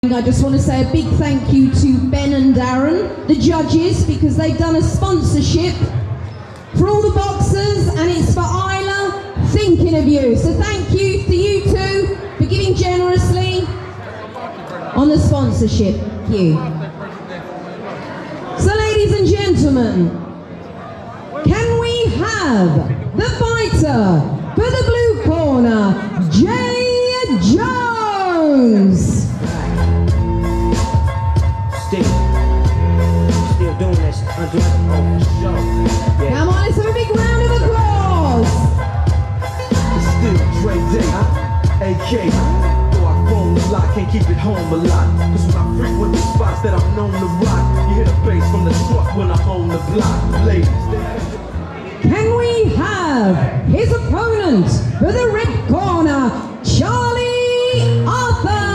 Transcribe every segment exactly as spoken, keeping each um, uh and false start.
I just want to say a big thank you to Ben and Darren, the judges, because they've done a sponsorship for all the boxers, and it's for Isla, thinking of you. So thank you to you two for giving generously on the sponsorship. Thank you. So ladies and gentlemen, can we have the fighter for the blue corner, Jay Jones? Still, still doing this under oh, for sure. Yeah. Come on, let's have a big round of applause. It's still Dre Day, huh? A K. Though I roam a lot, can't keep it home a lot. Cause when I frequent the spots that I'm known to rock, you hear the bass from the truck when I'm on the block. Ladies, can we have his opponent for the red corner, Charlie Arthur?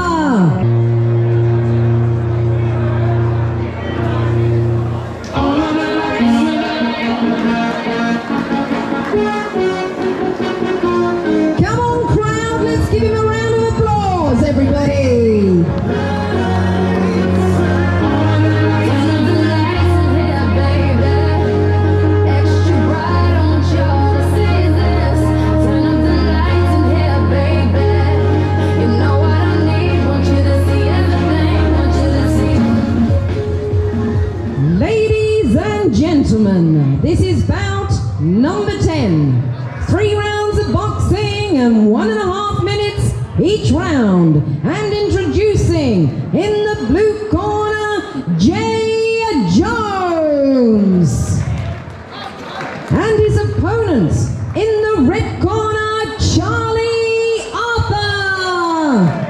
Come on, crowd, let's give him a round of applause, everybody. Ladies and gentlemen, this is bout number ten. Three rounds of boxing and one and a half minutes each round. And introducing in the blue corner, Jay Jones. And his opponent in the red corner, Charlie Arthur.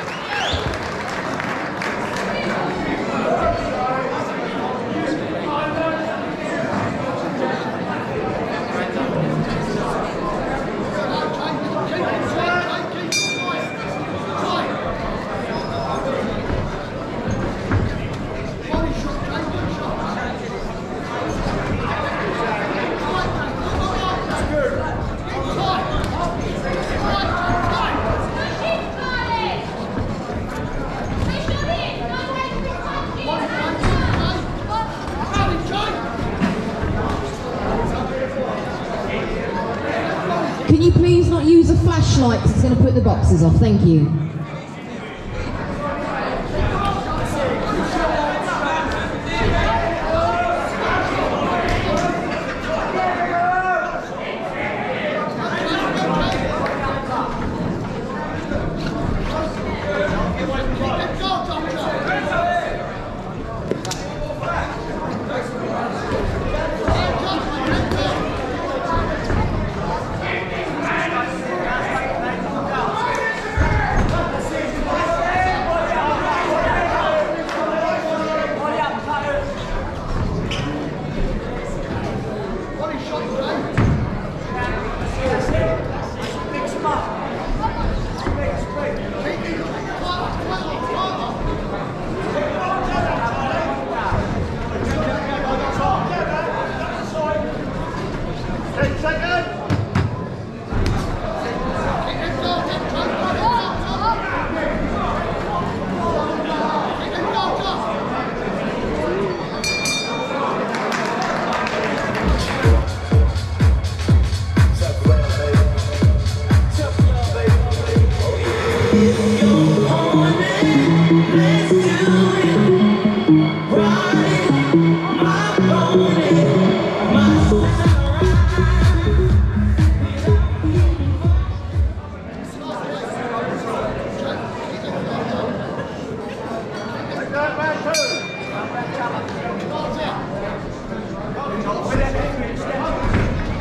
Can you please not use a flashlight, because it's going to put the boxes off? Thank you.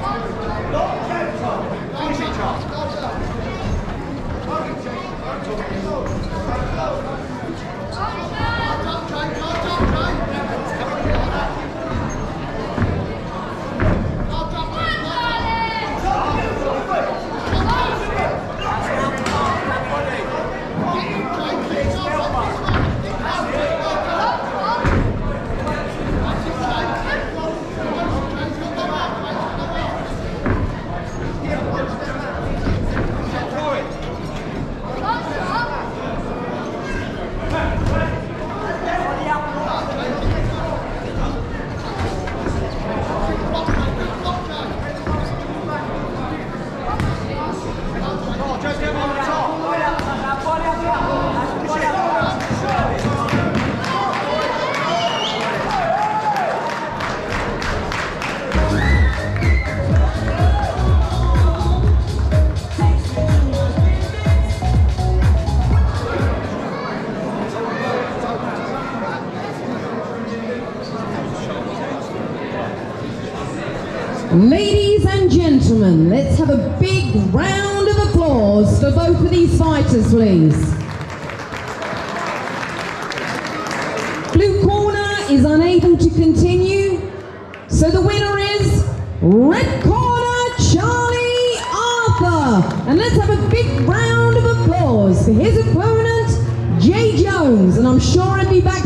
Go, Ladies and gentlemen, let's have a big round of applause for both of these fighters, please. Blue corner is unable to continue, so the winner is red corner, Charlie Arthur. And let's have a big round of applause for his opponent, Jay Jones. And I'm sure he'll be back